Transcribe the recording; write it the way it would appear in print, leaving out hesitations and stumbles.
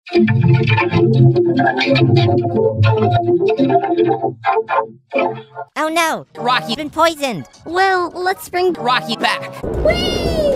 Oh no! Rocky's been poisoned! Well, let's bring Rocky back! Whee!